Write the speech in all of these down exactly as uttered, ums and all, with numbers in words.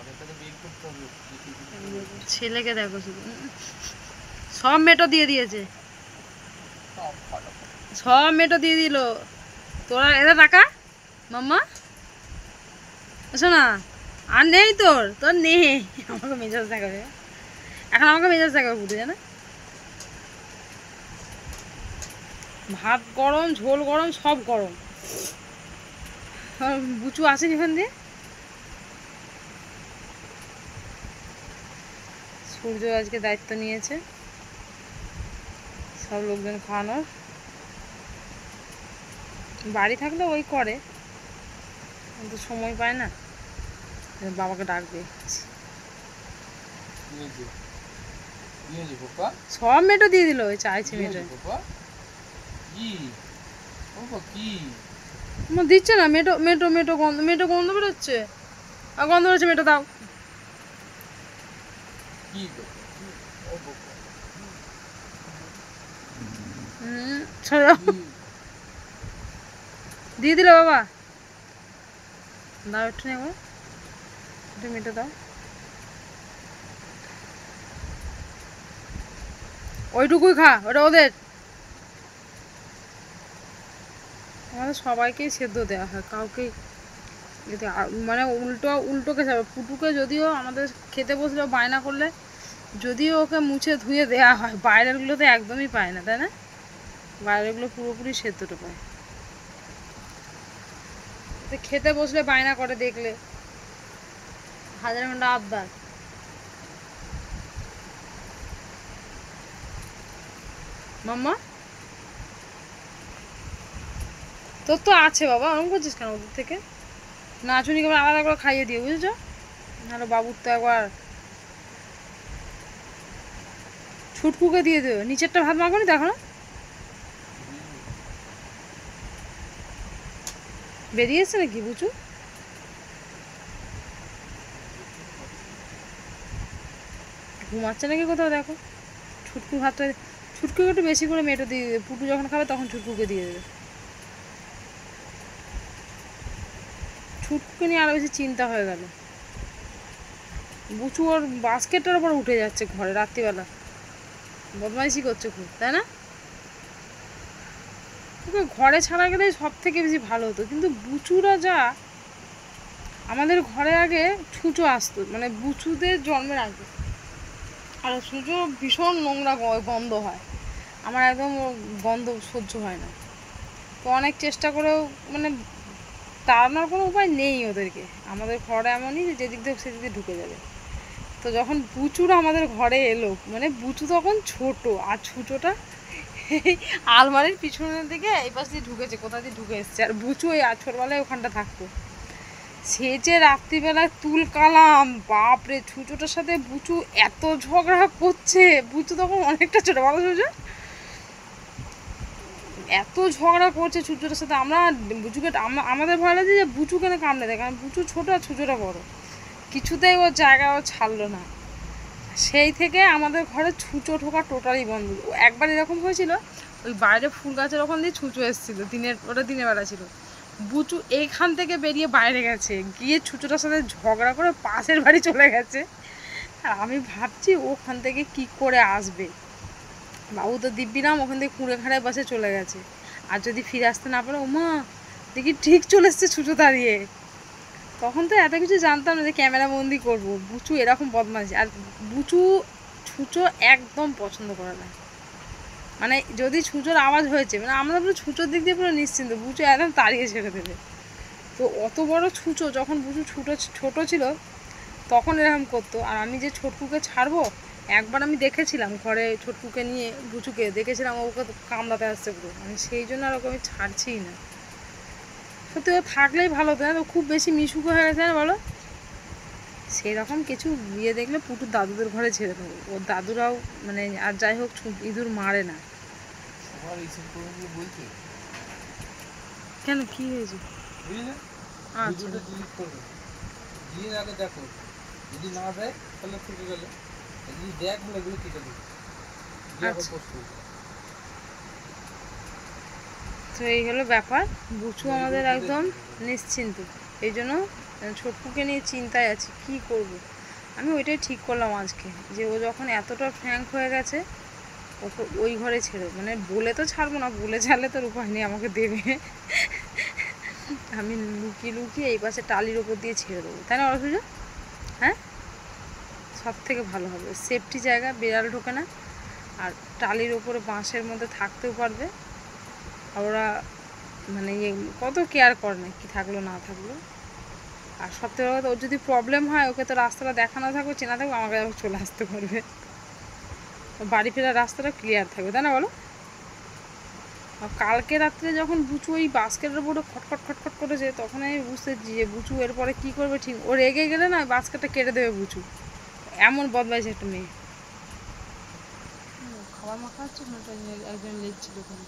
ছেলেকে দেখো শুধু সব মেটো দিয়ে দিয়েছে, সব মেটো দিয়ে দিল। তোরা এদের টাকা মাম্মা শোনা আর নেই, তোর তোর নেই। আমাকে মেজাজ দেখাবে এখন, আমাকে মেজাজ দেখাবে বুঝে জানা। ভাত গরম, ঝোল গরম, সব গরম। বুচু আসেনি ওখান দিয়ে। সূর্য আজকে দায়িত্ব নিয়েছে সব লোকজন খাওয়ানোর। বাড়ি থাকলে ওই করে, কিন্তু সময় পায় না, বাবাকে ডাকবে। সব মেটো দিয়ে দিল, ওই চাইছে মেটো দিচ্ছে না। মেটো মেটো মেটো গন্ধ, মেটো গন্ধ বেরোচ্ছে, আর গন্ধ বেরোচ্ছে, মেটো দাও। হুম দিয়ে দিল বাবা, দাও একটু নেবো, একটু মেটো দাও। ওইটুকুই খা, ওটা ওদের। আমাদের সবাইকেই সেদ্ধ দেওয়া হয়, কাউকে যদি মানে উল্টো উল্টোকে যাবে। পুটুকে যদিও আমাদের খেতে বসলে বায়না করলে যদিও ওকে মুছে ধুয়ে দেওয়া হয়, বাইরেরগুলো তো একদমই পায় না, তাই না? বাইরেরগুলো পুরোপুরি সেদ্ধটা পায়। খেতে বসলে বায়না করে, দেখলে হাজার ঘন্টা আবদার। মাম্মা তোর তো আছে বাবা, ওরকম করছিস কেন ওদের থেকে? নাচুনিকে আলাদা করে খাইয়ে দিয়ে, বুঝেছ? নাহলে বাবুর তো একবার ছুটকুকে দিয়ে দেবে। নিচেরটা ভাত মাখনি দেখো না, বেরিয়েছে নাকি বুচু? ঘুমাচ্ছে নাকি কোথাও দেখো। ছুটকু ভাতটা, ছুটকুকে একটু বেশি করে মেটো দিয়ে দেবে। পুটু যখন খাবে তখন ছুটকুকে দিয়ে দেবে। ছুটকুকে নিয়ে আরো বেশি চিন্তা হয়ে গেল। বুচু ওর বাস্কেটটার উপর উঠে যাচ্ছে ঘরে রাত্রিবেলা, বদমাইশি করছে খুব, তাই না? ওকে ঘরে ছাড়া গেলেই সব থেকে বেশি ভালো হতো, কিন্তু বুচুরা যা, আমাদের ঘরে আগে ছুঁচো আসতো, মানে বুচুদের জন্মের আগে। আর ছুঁচো ভীষণ নোংরা গন্ধ হয়, আমার একদম গন্ধ সহ্য হয় না। তো অনেক চেষ্টা করেও মানে তাড়ানোর কোনো উপায় নেই ওদেরকে। আমাদের ঘরে এমনই যে যেদিক দিয়ে সেদিক দিয়ে ঢুকে যাবে। তো যখন বুচুরা আমাদের ঘরে এলো, মানে বুচু তখন ছোট, আর ছুঁচোটা এই আলমারির পিছনের দিকে এই পাশ দিয়ে ঢুকেছে, কোথা দিয়ে ঢুকে এসছে। আর বুচু ওই ছোটবেলায় ওখানটা থাকতো। সে যে রাত্রিবেলায় তুল কালাম, বাপরে! ছুঁচোটার সাথে বুচু এত ঝগড়া করছে। বুচু তখন অনেকটা ছোট, ভালো ছুঁচো এত ঝগড়া করছে ছুঁচোটার সাথে। আমরা বুচুকে আমাদের ভয় লাগছে যে বুচু কেন কামড়ে দেয়, কারণ বুচু ছোট আর ছুঁচোটা বড়। কিছুতেই ওর জায়গা ও ছাড়লো না। সেই থেকে আমাদের ঘরে ছুঁচো ঢোকা টোটালি বন্ধ। একবার এরকম হয়েছিল, ওই বাইরে ফুল গাছের ওখান দিয়ে ছুঁচো এসেছিলো, দিনের ওটা দিনের বেলা ছিল। বুচু এইখান থেকে বেরিয়ে বাইরে গেছে, গিয়ে ছুঁচোটার সাথে ঝগড়া করে পাশের বাড়ি চলে গেছে। আর আমি ভাবছি ওখান থেকে কি করে আসবে। বাবু তো দিব্যিরাম ওখান থেকে কুঁড়ে খাড়ায় বাসে চলে গেছে। আর যদি ফিরে আসতে না পারে, ওমা দেখি ঠিক চলে এসছে ছুঁচো দাঁড়িয়ে। তখন তো এত কিছু জানতাম না যে ক্যামেরা বন্দি করবো। বুচু এরকম বদমাইশি। আর বুচু ছুঁচো একদম পছন্দ করে না, মানে যদি ছুঁচোর আওয়াজ হয়েছে, মানে আমরা পুরো ছুঁচোর দিক দিয়ে পুরো নিশ্চিন্ত, বুচু একদম তাড়িয়ে ছেড়ে দেবে। তো অত বড় ছুঁচো যখন বুচু ছোটো ছোটো ছিল তখন এরকম করতো। আর আমি যে ছোটকুকে ছাড়বো, একবার আমি দেখেছিলাম ঘরে ছোটকুকে নিয়ে বুচুকে দেখেছিলাম, ওকে কামড়াতে আসছে পুরো, আমি সেই জন্য আর ওকে আমি ছাড়ছিই না। সত্যি ও থাকলেই ভালো হতো, না খুব বেশি মিশুকো হয়ে গেছে না বলো। সেরকম কিছু বিয়ে দেখলে পুটুর দাদুদের ঘরে ছেড়ে দেবো, ওর দাদুরাও মানে আর যাই হোক ইঁদুর মারে না। কেন কি হয়েছে? আচ্ছা দেখো যদি না দেয় তাহলে থেকে গেলে যদি দেখ হলে এগুলো কেটে দেবে। তো এই হলো ব্যাপার। বুচু আমাদের একদম নিশ্চিন্ত, এই জন্য ছোটকুকে নিয়ে চিন্তায় আছি কি করব। আমি ওইটাই ঠিক করলাম আজকে, যে ও যখন এতটা ফ্র্যাঙ্ক হয়ে গেছে ওকে ওই ঘরে ছেড়ে, মানে বলে তো ছাড়বো না, বলে ছাড়লে তোর উপায় নেই, আমাকে দেবে। আমি লুকিয়ে লুকিয়ে এই পাশে টালির ওপর দিয়ে ছেড়ে দেবো, তাই না অসুবিধা? হ্যাঁ, সব থেকে ভালো হবে, সেফটি জায়গা, বিড়াল ঢোকে না, আর টালির ওপরে বাঁশের মধ্যে থাকতেও পারবে। আর ওরা মানে ইয়ে কত কেয়ার করে না কি থাকলো না থাকলো। আর সবথেকে বড় কথা, ওর যদি প্রবলেম হয় ওকে তো রাস্তাটা দেখানো থাকবে, চেনা থাকবে, আমার কাছে চলে আসতে পারবে, বাড়ি ফেরার রাস্তাটা ক্লিয়ার থাকবে, তাই না বলো? কালকে রাত্রে যখন বুচু ওই বাস্কেটের উপরে খটখট খটখট করেছে, তখন আমি বুঝতেছি যে বুচু এরপরে কী করবে, ঠিক ও রেগে গেলে না বাস্কেটটা কেটে দেবে বুচু, এমন বদমাইশ একটা মেয়ে। খাবার মাখা হচ্ছে, একজন লেগছিল ওখানে,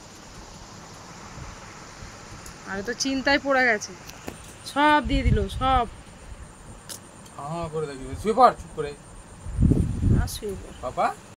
আর তো চিন্তায় পড়ে গেছে, সব দিয়ে দিল সব। হ্যাঁ করে দেখবি, শুয়ে পড় চুপ করে। আর শুয়ে পড়। বাবা